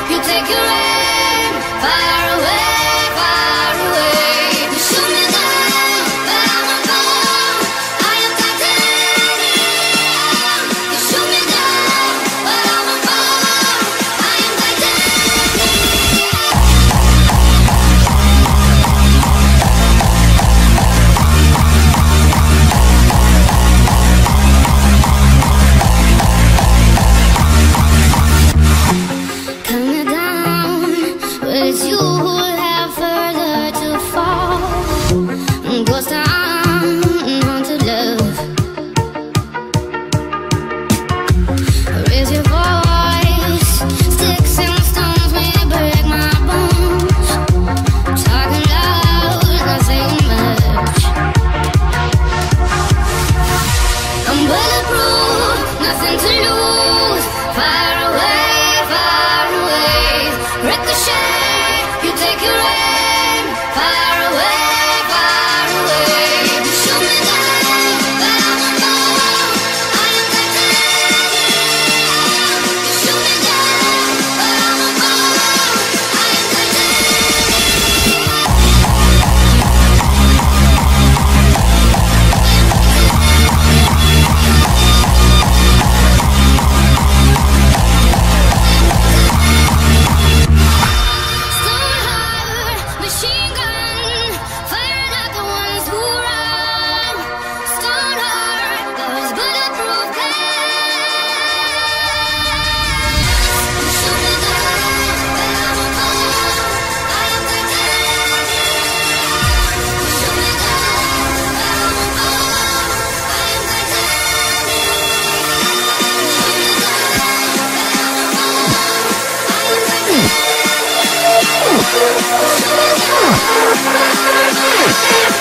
You take your aim far away, far away. You shoot me down, but I won't fall. I am titanium. You shoot me down, but I won't fall. I am coming down, but it's you who have further to fall. Ghost town, haunted love. Raise your voice, sticks and stones may break my bones. Talking loud, not saying much. I'm bulletproof, nothing to lose. Far away, far away. Ricochet, you take your aim. Far away, far away. You shoot me down, but I won't fall. I am titanium. You shoot me down, but I won't fall. I am Stone heart, machine gun, firing at the ones who run. Stone heart, those bulletproof glass. You shoot me down, but I won't fall. I am titanium. You shoot me down, but I won't fall. I am titanium. You shoot me down, but I won't fall. I am titanium.